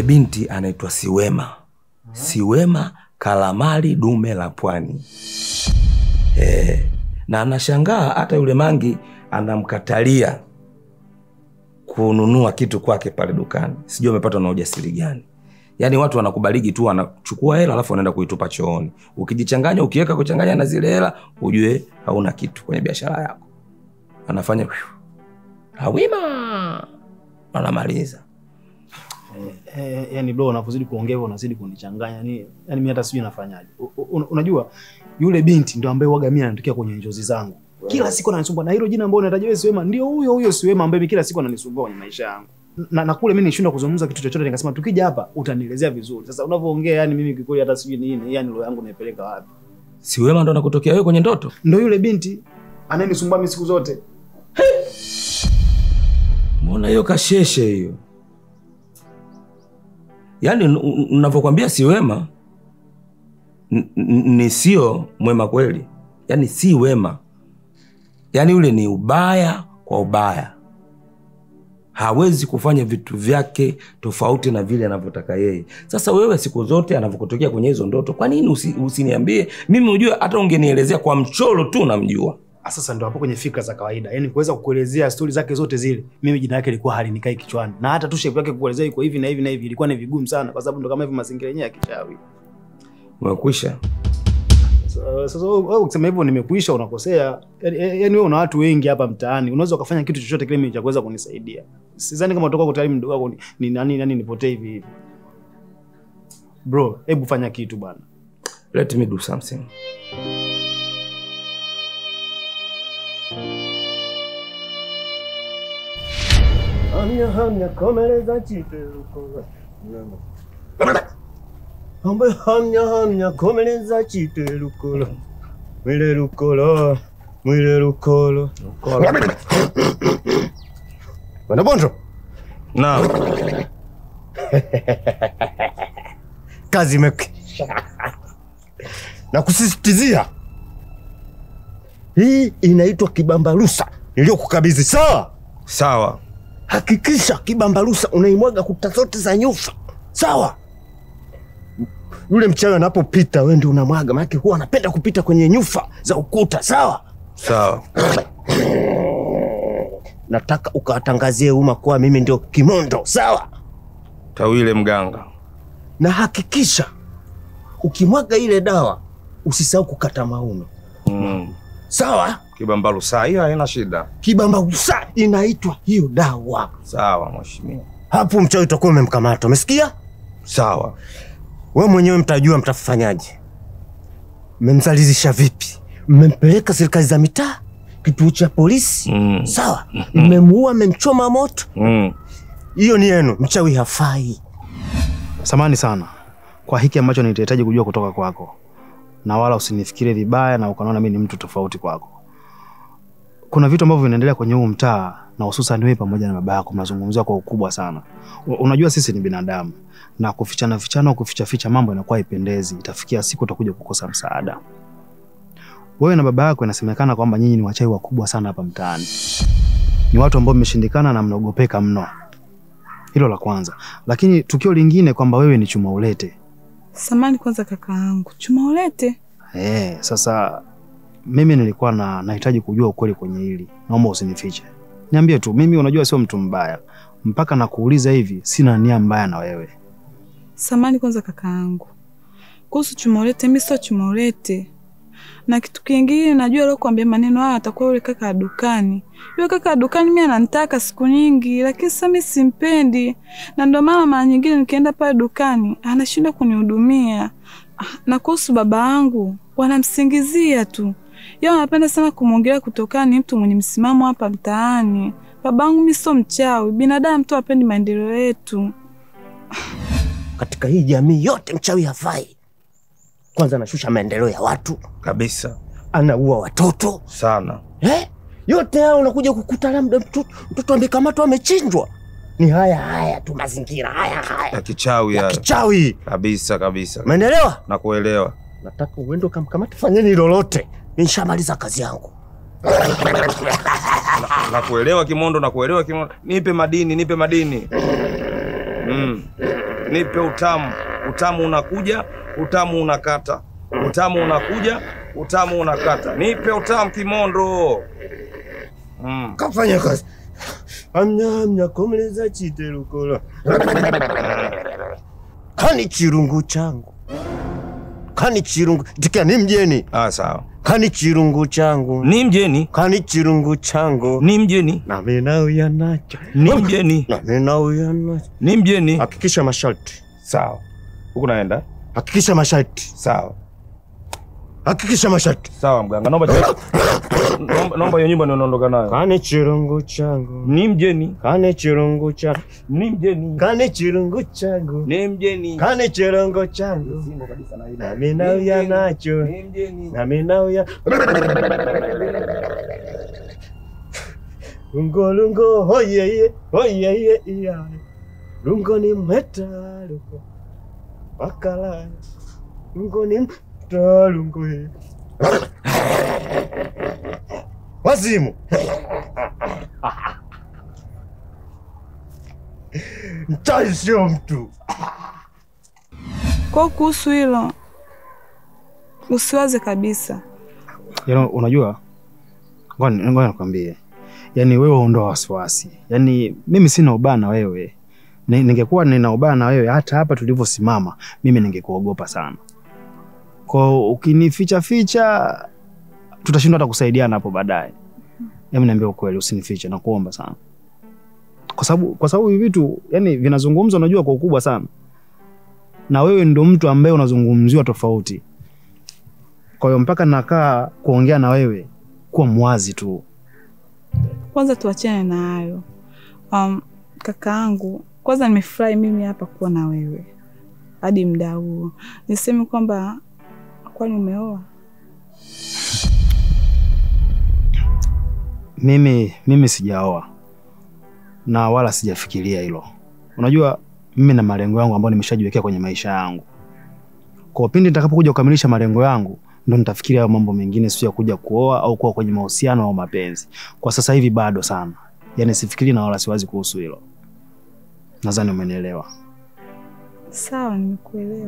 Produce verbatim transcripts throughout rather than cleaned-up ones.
binti anaitwa Siwema. Siwema Kalamali dume la pwani. Eh, na anashangaa hata yule mangi anamkatalia kununua kitu kwake pale dukani. Sijui amepata na ujasiri gani. Yaani watu wanakubaliki tu, wanachukua hela alafu wanaenda kuitupa chooni. Ukijichanganya, ukiweka kuchanganya na zile hela, ujue hauna kitu kwenye biashara yako. Anafanya hawima, anamaliza. Eh, eh, yani bro, unapozidi kuongea unazidi kunichanganya. Ni yani mimi hata sijui nafanyaje. Unajua yule binti ndio ambaye waga mimi anatokea kwenye njozi zangu. Kila siku ananisumbua na hilo jina ambalo unataja wewe Siwema, ndio huyo huyo Siwema ambaye kila siku ananisumbua kwenye maisha yangu. Na, na kule mimi nishindwa kuzungumza kitu chochote, nikasema tukija hapa utanielezea vizuri. Sasa unavyoongea yani mimi kikweli hata sijui nini, yani roho yangu naipeleka wapi. Siwema ndo anakutokea wewe kwenye ndoto? Ndio yule binti anayenisumbua mimi siku zote. Mbona hiyo kasheshe hiyo? Yaani unavyokuambia Siwema ni sio mwema kweli. Yaani si wema. Yaani ule ni ubaya kwa ubaya. Hawezi kufanya vitu vyake tofauti na vile anavyotaka yeye. Sasa wewe siku zote anavyokutokea kwenye hizo ndoto, kwa nini usi, usiniambie? Mimi unajua hata ungenielezea kwa mchoro tu namjua. Sasa ndo hapo kwenye fikra za kawaida. Yaani kuweza kukuelezea stori zake zote zile, mimi jina lake lilikuwa halinikai kichwani. Na hata tu shape yake kukuelezea iko hivi na hivi na hivi ilikuwa ni vigumu sana, kwa sababu ndo kama hivi mazingira yenyewe ya kichawi. Umekwisha? Sasa wewe ukisema hivyo nimekuisha unakosea. Yaani wewe una watu wengi hapa mtaani. Unaweza ukafanya kitu chochote kile mimi cha kuweza kunisaidia. Sidhani kama utakuwa kutali mdogo wako ni nani nani nipotee hivi hivi. Bro, hebu fanya kitu bwana. Let me do something. Hamya hamya komereza chiteruko. Ambe hamya hamya komereza chiteruko. Mwile rukolo, mwile rukolo. Bwana Bondo. Naam. Kazi imekwisha. Na kusisitizia. Hii inaitwa kibambarusa niliyokukabidhi, sawa? Sawa. Hakikisha kibambarusa unaimwaga kuta zote za nyufa. Sawa? Yule mchawi anapopita wewe ndio unamwaga, maana huwa anapenda kupita kwenye nyufa za ukuta, sawa? Sawa. Nataka ukawatangazie umma kwa mimi ndio Kimondo, sawa? Tawile mganga. Na hakikisha ukimwaga ile dawa usisahau kukata mauno. Mm. Sawa? Kibambarusa hiyo haina shida. Kibambarusa inaitwa hiyo dawa. Sawa mheshimiwa. Hapo mchawi utakuwa umemkamata, umesikia? Sawa. Wewe mwenyewe mtajua mtafanyaje. Mmemzalizisha vipi? Mmempeleka serikali za mitaa, kituo cha polisi, mm. sawa? Mmemuua, mmemchoma moto. Mm. Hiyo ni yenu, mchawi hafai. Samahani sana kwa hiki ambacho nitahitaji kujua kutoka kwako. Na wala usinifikirie vibaya na ukanaona mimi ni mtu tofauti kwako. Kuna vitu ambavyo vinaendelea kwenye huu mtaa na hususan wewe pamoja na baba yako mnazungumzia kwa ukubwa sana. Unajua sisi ni binadamu na kufichana fichana au kuficha ficha mambo yanakuwa haipendezi. Itafikia siku utakuja kukosa msaada. Wewe na baba yako inasemekana kwamba nyinyi ni wachawi wakubwa sana hapa mtaani. Ni watu ambao mmeshindikana na mnaogopeka mno. Hilo la kwanza. Lakini tukio lingine kwamba wewe ni chuma ulete. Samani kwanza kakaangu, chuma ulete? Eh, sasa mimi nilikuwa na nahitaji kujua ukweli kwenye hili. Naomba usinifiche. Niambie tu, mimi unajua sio mtu mbaya. Mpaka nakuuliza hivi, sina nia mbaya na wewe. Samani kwanza kakaangu. Kuhusu chuma ulete, mimi sio chuma ulete. Na kitu kingine najua leo kuambia maneno haya atakuwa yule kaka dukani. Yule kaka dukani mimi ananitaka siku nyingi, lakini sasa mimi simpendi. Na ndio maana mara nyingine nikienda pale dukani anashinda kunihudumia. Na kuhusu baba yangu, wanamsingizia tu. Yeye anapenda sana kumwongelea kutokana ni mtu mwenye msimamo hapa mtaani. Babangu mimi sio mchawi, binadamu tu apendi maendeleo yetu. Katika hii jamii yote mchawi hafai. Kwanza anashusha maendeleo ya watu kabisa. Anaua watoto sana. Eh? Yote hao unakuja kukuta labda mtoto mtoto amekamatwa amechinjwa. Ni haya haya tu mazingira haya haya. Ya kichawi ya. Ya kichawi. Kabisa kabisa. Umeelewa? Na kuelewa. Nataka uende ukamkamata, fanyeni lolote. Nishamaliza kazi yangu. na, na kuelewa Kimondo, na kuelewa Kimondo. Nipe madini, nipe madini. Mm. Nipe utamu. Utamu unakuja, utamu unakata. Utamu unakuja, utamu unakata. Nipe utamu Kimondo. Mm. Kafanya kazi. Amnya amnya komleza chite lukolo. Kani chirungu changu. Kani chirungu. Tikia ni mjeni. Ah, sawa. Kani chirungu changu. Ni mjeni. Kani chirungu changu. Ni mjeni. Na mimi uya nacho. Ni mjeni. Na mimi uya nacho. Ni mjeni. Hakikisha masharti. Sawa. Huko naenda? Hakikisha masharti. Sawa. Hakikisha masharti. Sawa mganga. Naomba naomba naomba hiyo nyumba niondoka nayo. Kani chirungu changu. Ni mjeni. Kani chirungu changu. Ni mjeni. Kani chirungu changu. Ni mjeni. Kani chirungu changu. Singo kabisa na ile. Na mimi uya nacho. Ni mjeni. Na mimi uya. Lungo lungo hoye ye hoye ye ya. Lungo ni meta lungo. Bakala. Lungo ni meta lungo ye. Wazimu. Mchawi sio mtu. Kwa kuhusu hilo usiwaze kabisa. Yaani unajua, ngoja ngoja nikwambie. Yaani wewe ondoa wasiwasi. Yaani mimi sina ubaya na wewe. Ningekuwa nina ubaya na wewe hata hapa tulivyosimama, mimi ningekuogopa sana. Kwa ukinificha ficha tutashindwa hata kusaidiana hapo baadaye. Hebu niambie ukweli, usinifiche na kuomba sana. Kwa sababu kwa sababu hivi vitu yani vinazungumzwa unajua kwa ukubwa sana. Na wewe ndio mtu ambaye unazungumziwa tofauti. Kwa hiyo mpaka nakaa kuongea na wewe kuwa mwazi tu. Kwanza tuachane na hayo. Um, kakaangu, kwanza nimefurahi mimi hapa kuwa na wewe. Hadi muda huu. Niseme kwamba kwani umeoa? Mimi mimi sijaoa. Na wala sijafikiria hilo. Unajua mimi na malengo yangu ambayo nimeshajiwekea kwenye maisha yangu. Kwa pindi nitakapokuja kukamilisha malengo yangu ndo nitafikiria hayo mambo mengine, sio kuja kuoa au kuwa kwenye mahusiano au mapenzi. Kwa sasa hivi bado sana. Yaani sifikiri na wala siwazi kuhusu hilo. Nadhani umenielewa. Sawa, nimekuelewa.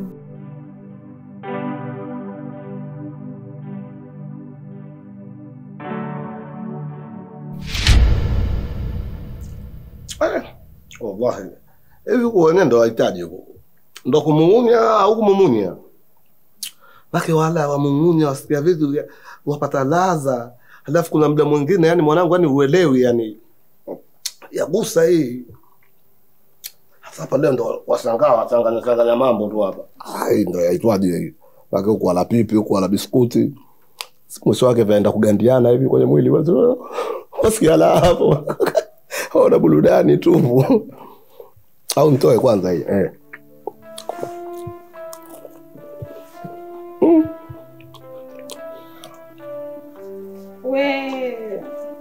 Eh, wallahi. Hivi kwa nenda wahitaji huko. Ndo kumumunya au kumumunya? Baki wala wamumunya wasikia vitu wapata laza. Halafu kuna muda mwingine yani mwanangu yani uelewi yani. Yagusa hii. Hapa leo ndo wasangaa wasanganya sanganya mambo tu hapa. Ai ndo yaitwaje hii. Baki huko wala pipi huko wala biskuti. Mwisho wake vaenda kugandiana hivi kwenye mwili watu. Wasikia la hapo. Ona burudani tu. Au nitoe kwanza hii eh. Mm. We.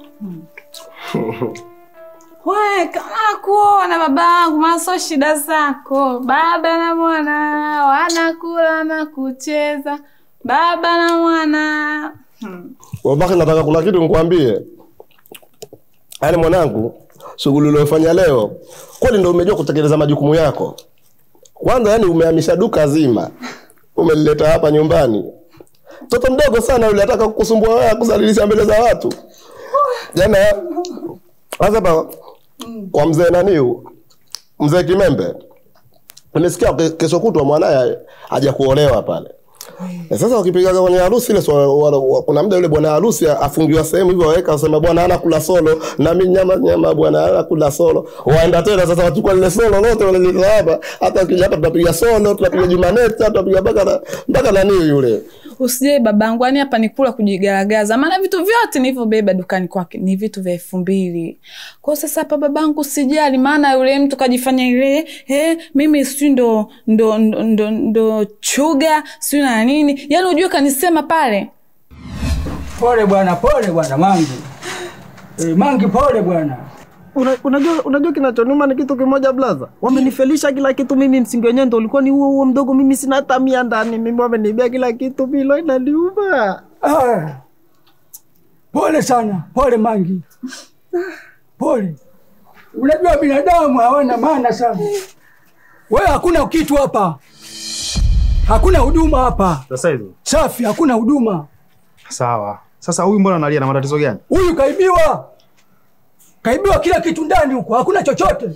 We, kama kuona babangu, maso shida zako. Baba na mwana wanakula na kucheza. Baba na mwana. Hmm. Wabaki nataka kuna kitu nikwambie. Yaani mwanangu, shughuli uliyofanya leo, kwani ndio umejua kutekeleza majukumu yako? Kwanza yani umehamisha duka zima. Umelileta hapa nyumbani. Mtoto mdogo sana yule anataka kukusumbua wewe kuzalilisha mbele za watu. Jana sasa pa kwa mzee nani huyu? Mzee Kimembe. Nimesikia kesho kutwa mwanae haja kuolewa pale. Na sasa wakipiga kwenye harusi ile so, kuna muda yule bwana harusi afungiwa sehemu hivyo waweka wasema bwana ana kula solo na mimi nyama nyama bwana ana kula solo. Waenda tena sasa wachukua ile solo lote wale hapa hata kija hapa tunapiga solo tunapiga Jumaneti tunapiga mpaka na mpaka nani yule. Usije babangu, yani hapa ni kula kujigaragaza. Maana vitu vyote nilivyobeba dukani kwake ni vitu vya elfu mbili. Kwa sasa hapa babangu sijali, maana yule mtu kajifanya ile eh mimi si ndo ndo ndo, ndo, ndo chuga si na nini. Yaani unajua kanisema pale. Pole bwana, pole bwana Mangi. Eh Mangi pole bwana. Una, unajua unajua kinachonuma ni kitu kimoja blaza. Wamenifelisha kila kitu mimi, msingi wenyewe ndio ulikuwa ni huo huo mdogo, mimi sina hata mia ndani, mimi wamenibia kila kitu bilo inaliuma. Ah. Pole sana, pole Mangi. Pole. Unajua binadamu hawana maana sana. Wewe hakuna kitu hapa. Hakuna huduma hapa. Sasa hivi. Safi, hakuna huduma. Sawa. Sasa huyu mbona analia, na matatizo gani? Huyu kaibiwa. Kaibiwa kila kitu ndani huko, hakuna chochote.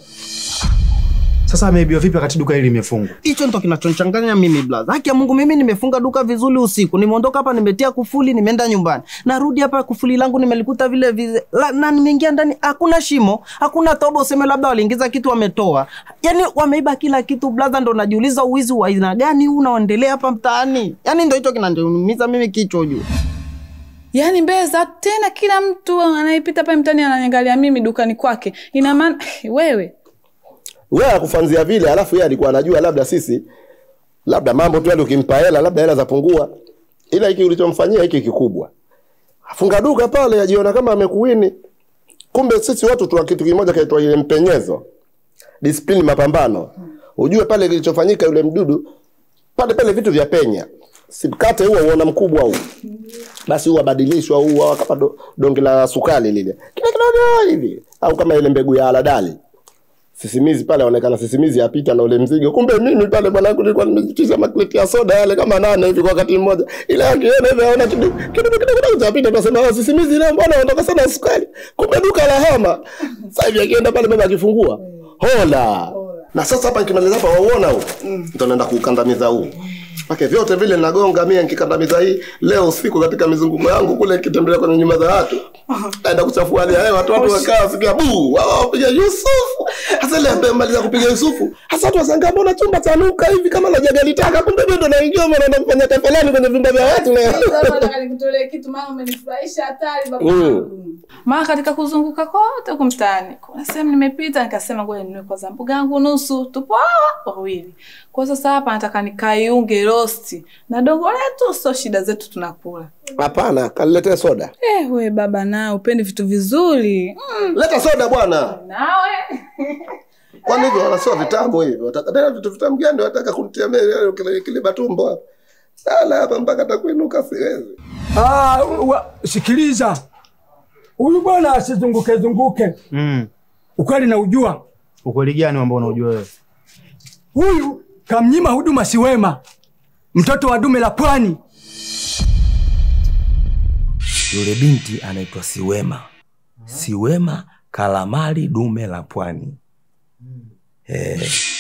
Sasa ameibiwa vipi wakati duka hili limefungwa? Hicho ndo kinachonichanganya mimi blaza. Haki ya Mungu, mimi nimefunga duka vizuri usiku. Nimeondoka hapa nimetia kufuli, nimeenda nyumbani. Narudi hapa kufuli langu nimelikuta vile vile. La, na nimeingia ndani hakuna shimo, hakuna tobo useme labda waliingiza kitu wametoa. Yaani wameiba kila kitu blaza, ndo najiuliza uwizi wa aina gani huu unaendelea hapa mtaani. Yaani ndo hicho kinaniumiza mimi kichwa juu. Yaani mbeza tena kila mtu anayepita pale mtaani ananiangalia mimi dukani kwake. Ina maana wewe wewe akufanzia vile, alafu yeye alikuwa anajua labda sisi labda mambo tu yale ukimpa hela labda hela zapungua. Ila hiki ulichomfanyia hiki kikubwa. Afunga duka pale ajiona kama amekuwini. Kumbe sisi watu tuna kitu kimoja kinaitwa ile mpenyezo. Discipline, mapambano. Ujue pale kilichofanyika yule mdudu pale pale vitu vya penya. Simkate huo uona mkubwa huu. Basi huo badilishwa huo kama do, donge la sukari lile. Kile kidogo hivi au kama ile mbegu ya aladali. Sisimizi pale onekana sisimizi yapita na ule mzigo. Kumbe mimi pale bwanangu nilikuwa nimejitisha makleti ya soda yale kama nane hivi kwa wakati mmoja. Ila akiona hivi aona kidogo kidogo kidogo utapita tunasema wao sisimizi leo mbona wanatoka sana sukari. Kumbe duka la hama. Sasa hivi akienda pale baba akifungua. Hola. Na sasa hapa nikimaliza hapa waona huu. Ndio naenda kukandamiza huu. Pake vyote vile nagonga mimi nikikandamiza hii leo usiku katika mizunguko yangu kule nikitembea kwenye nyumba za watu. Naenda kuchafua hali ya watu watu wakaa sikia buu wao wapiga Yusufu. Hasa leo ambaye maliza kupiga Yusufu. Hasa watu wasanga mbona chumba chanuka hivi kama na jaga litaka kumbe ndio naingia mbona nafanya tafalani kwenye vyumba vya watu leo. Sasa nataka nikutolee kitu maana umenifurahisha hatari baba. Maana katika kuzunguka kote huko mtaani kuna sehemu nimepita nikasema ngoja ninunue kwa zambu gangu nusu tupo wawili. Kwa sasa hapa nataka nikaiunge rosti na dongo letu, sio shida zetu tunakula. Hapana, kaniletee soda. Eh we baba na upendi vitu vizuri. Mm. Leta soda bwana. Nawe. Kwani hivyo wala sio vitamu hivyo. Wataka tena vitu vitamu gani wataka kunitia mimi kile kile batumbo hapa. Sala hapa mpaka takuinuka siwezi. Ah, sikiliza. Huyu bwana asizunguke zunguke. Mm. Ukweli na ujua. Ukweli gani ambao unajua wewe? Huyu kamnyima huduma Siwema. Mtoto wa dume la Pwani. Yule binti anaitwa Siwema. Siwema Kalamali dume la Pwani. Eh.